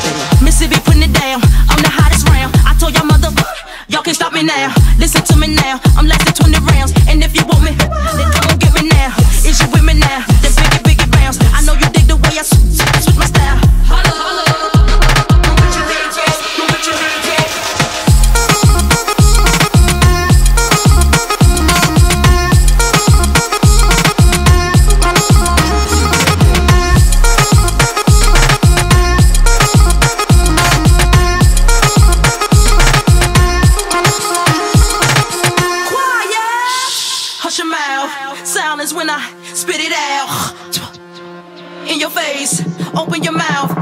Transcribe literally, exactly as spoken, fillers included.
Mississippi putting it down, I'm the hottest round. I told y'all mother, y'all can't stop me now. Listen to me now, I'm lasting twenty rounds. And if you want me, then come on get me now. Is you with me now? Then biggie, biggie bounce. I know you dig the way I switch, switch my style. Holla, holla, move with your hands, move with your hands, yeah. Hush your mouth, silence when I spit it out. In your face, open your mouth.